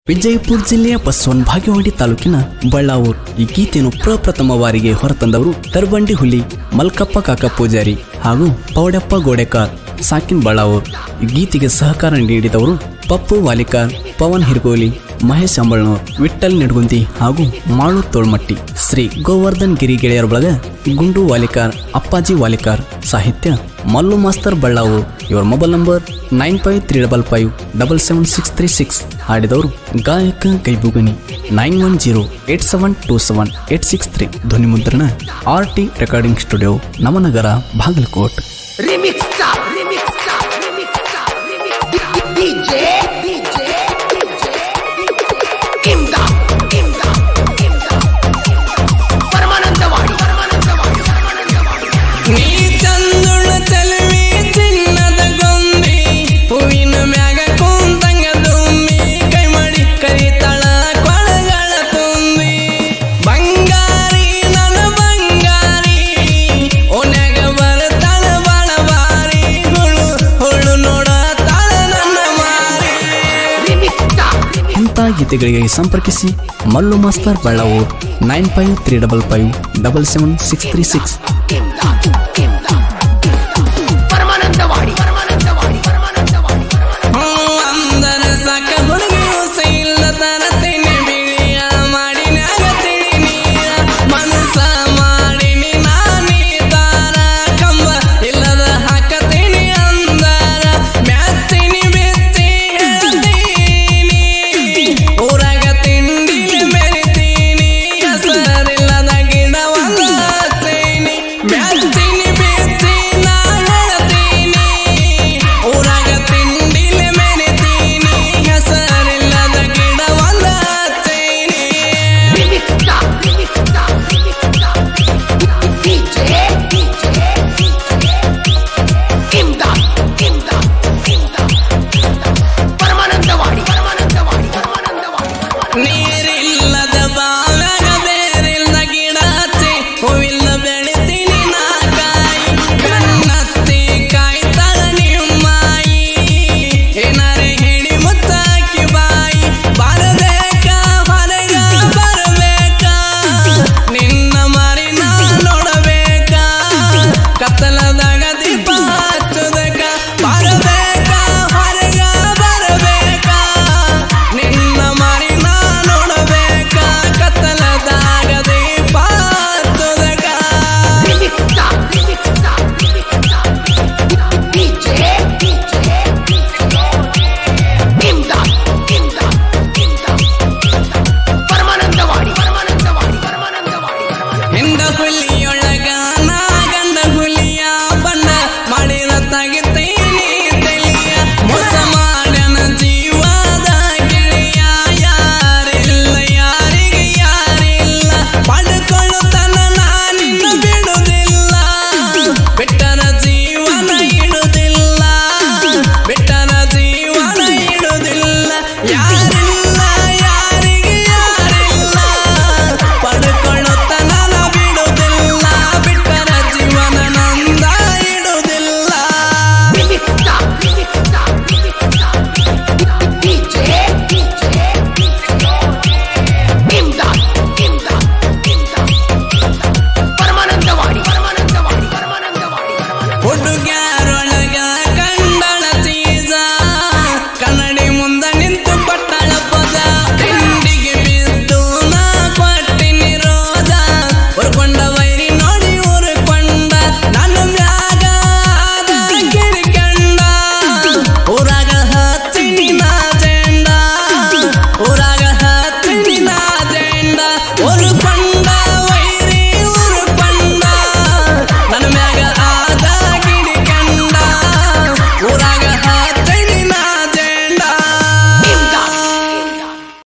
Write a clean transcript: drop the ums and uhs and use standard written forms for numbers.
ವಿಜಯಪುರ ಜಿಲ್ಲೆಯ ಬಸವನ ಬಾಗೇವಾಡಿ ತಾಲೂಕಿನ ಬಳ್ಳಾವೂರ್ ಈ ಗೀತೆಯನ್ನು ಪ್ರಪ್ರಥಮ ಬಾರಿಗೆ ಹೊರತಂದವರು ತರಬಂಡಿ ಹುಲಿ ಮಲ್ಕಪ್ಪ ಕಾಕ ಪೂಜಾರಿ ಹಾಗೂ ಪೌಡಪ್ಪ ಗೋಡೆಕಾರ್ ಸಾಕಿನ್ ಬಳ್ಳಾವೂರ್. ಈ ಗೀತೆಗೆ ಸಹಕಾರ ನೀಡಿದವರು ಪಪ್ಪು ವಾಲಿಕಾರ್, ಪವನ್ ಹಿರ್ಗೋಲಿ, ಮಹೇಶ್ ಅಂಬಳ್ನೂರ್, ವಿಠ್ಠಲ್ ನಿಡ್ಗುಂದಿ ಹಾಗೂ ಮಾಳು ತೋಳ್ಮಟ್ಟಿ. ಶ್ರೀ ಗೋವರ್ಧನ್ ಗಿರಿ ಗೆಳೆಯರ ಬಳಗ ಗುಂಡು ವಾಲಿಕಾರ್, ಅಪ್ಪಾಜಿ ವಾಲಿಕಾರ್. ಸಾಹಿತ್ಯ ಮಲ್ಲು ಮಾಸ್ತರ್ ಬಳ್ಳಾವೂರ್. ಇವರ ಮೊಬೈಲ್ ನಂಬರ್ 9535577636. ಹಾಡಿದವರು ಗಾಯಕ ಕೈಬುಗನಿ 9108727863. ಧ್ವನಿ ಮುದ್ರಣ RT recording studio, Navanagar, Bagalkot. ಗೀತೆಗಳಿಗೆ ಸಂಪರ್ಕಿಸಿ ಮಲ್ಲು ಮಾಸ್ತರ್ ಬಳ್ಳಾವೂರ್ 9535577636.